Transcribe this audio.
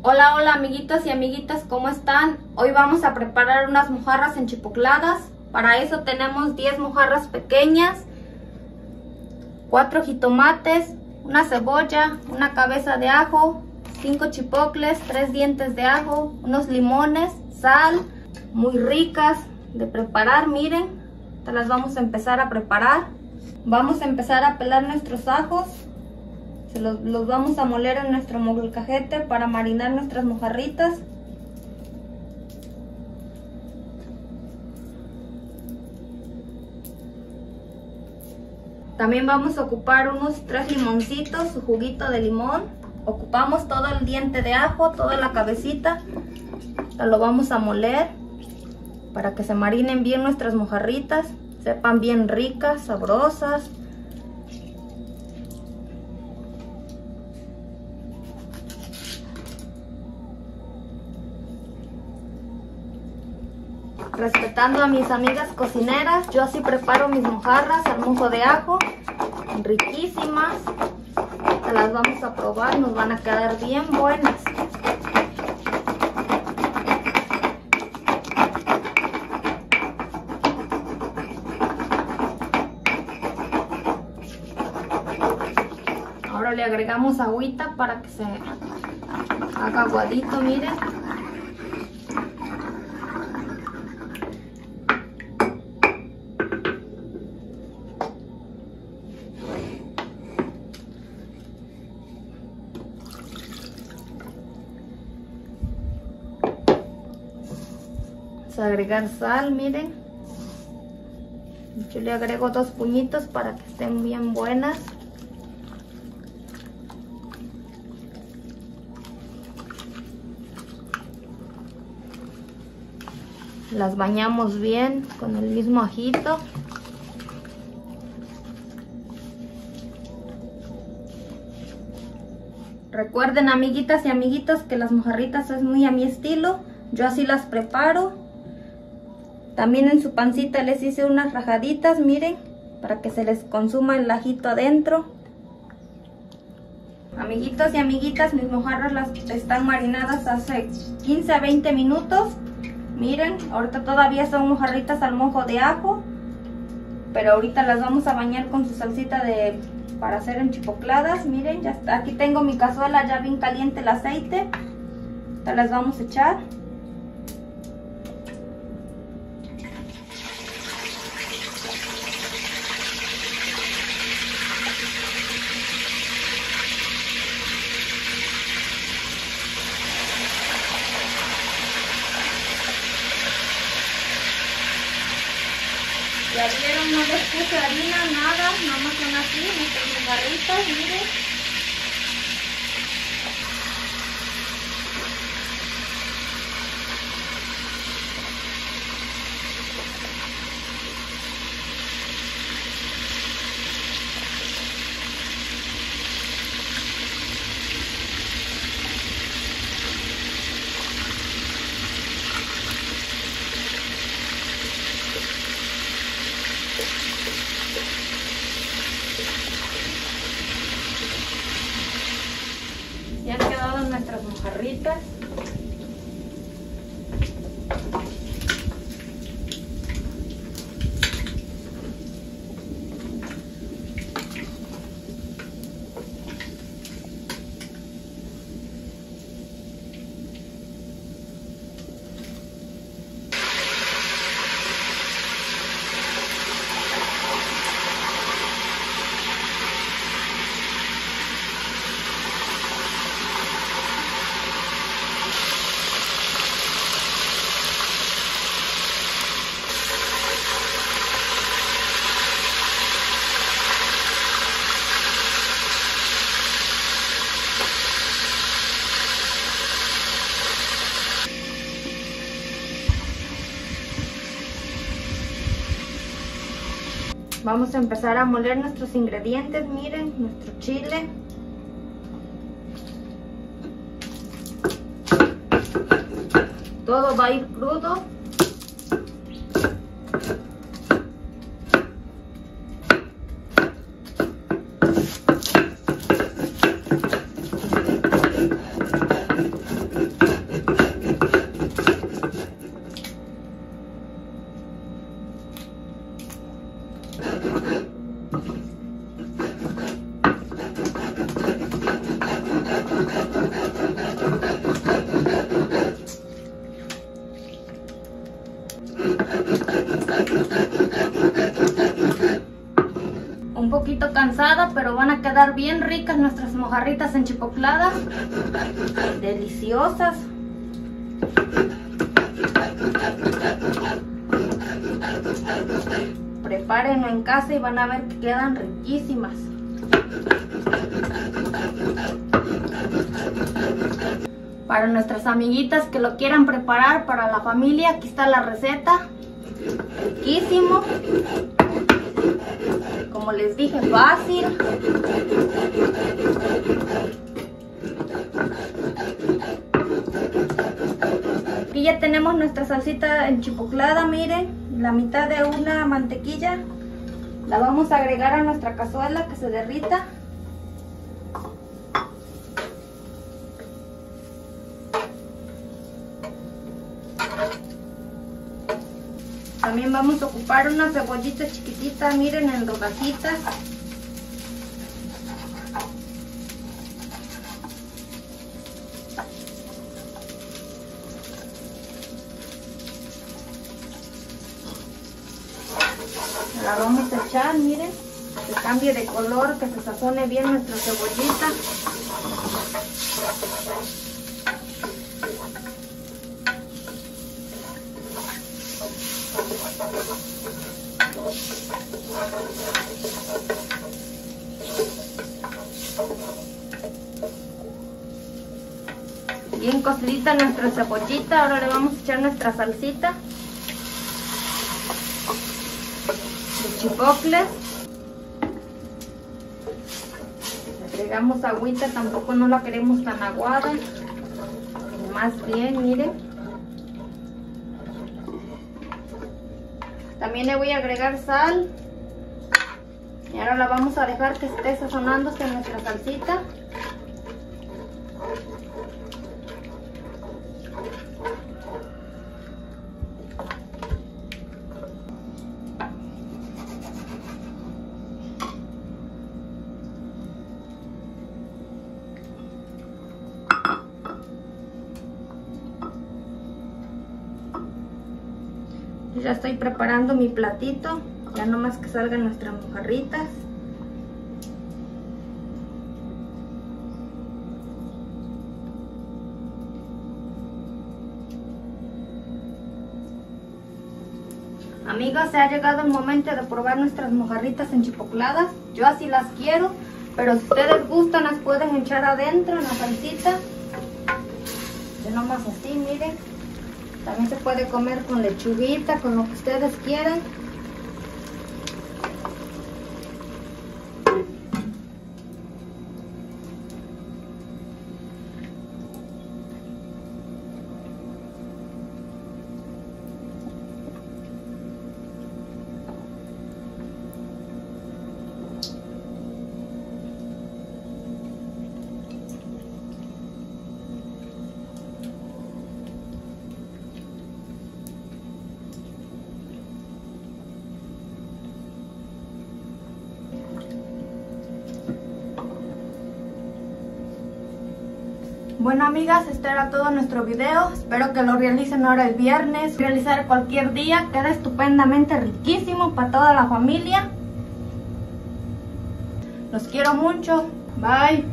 Hola, hola amiguitos y amiguitas, ¿cómo están? Hoy vamos a preparar unas mojarras enchipocladas. Para eso tenemos 10 mojarras pequeñas, 4 jitomates, una cebolla, una cabeza de ajo, 5 chipocles, 3 dientes de ajo, unos limones, sal, muy ricas de preparar, miren. Estas las vamos a empezar a preparar. Vamos a empezar a pelar nuestros ajos. Los vamos a moler en nuestro molcajete para marinar nuestras mojarritas. También vamos a ocupar unos 3 limoncitos, su juguito de limón. Ocupamos todo el diente de ajo, toda la cabecita. Lo vamos a moler para que se marinen bien nuestras mojarritas, sepan bien ricas, sabrosas. Respetando a mis amigas cocineras, yo así preparo mis mojarras al mojo de ajo, riquísimas. Las vamos a probar, nos van a quedar bien buenas. Ahora le agregamos agüita para que se haga aguadito, miren. Vamos a agregar sal, miren. Yo le agrego 2 puñitos para que estén bien buenas. Las bañamos bien con el mismo ajito. Recuerden, amiguitas y amiguitos, que las mojarritas es muy a mi estilo. Yo así las preparo. También en su pancita les hice unas rajaditas, miren, para que se les consuma el ajito adentro. Amiguitos y amiguitas, mis mojarras las están marinadas hace 15 a 20 minutos. Miren, ahorita todavía son mojarritas al mojo de ajo, pero ahorita las vamos a bañar con su salsita para hacer enchipocladas. Miren, ya está. Aquí tengo mi cazuela ya bien caliente el aceite. Ahorita las vamos a echar. Ya vieron, no les puse harina, nada más son así, nuestras mojarritas, miren. Ya han quedado nuestras mojarritas. Vamos a empezar a moler nuestros ingredientes, miren, nuestro chile. Todo va a ir crudo. van a quedar bien ricas nuestras mojarritas enchipocladas, deliciosas. Prepárenlo en casa y van a ver que quedan riquísimas. Para nuestras amiguitas que lo quieran preparar para la familia, aquí está la receta. Riquísimo. Como les dije, fácil. Aquí ya tenemos nuestra salsita enchipoclada, miren, la mitad de una mantequilla. La vamos a agregar a nuestra cazuela que se derrita. También vamos a ocupar una cebollita chiquitita, miren, en rodajitas. La vamos a echar, miren, que cambie de color, que se sazone bien nuestra cebollita. Bien cocidita nuestra cebollita, ahora le vamos a echar nuestra salsita de chipocles. Agregamos agüita, tampoco no la queremos tan aguada, más bien, miren. También le voy a agregar sal. Y ahora la vamos a dejar que esté sazonándose nuestra salsita. Ya estoy preparando mi platito, ya nomás que salgan nuestras mojarritas. Amigos, se ha llegado el momento de probar nuestras mojarritas enchipocladas. Yo así las quiero, pero si ustedes gustan las pueden echar adentro en la salsita. Ya nomás así, miren. También se puede comer con lechuguita, con lo que ustedes quieran. Bueno, amigas, este era todo nuestro video. Espero que lo realicen ahora el viernes. Realizar cualquier día. Queda estupendamente riquísimo para toda la familia. Los quiero mucho. Bye.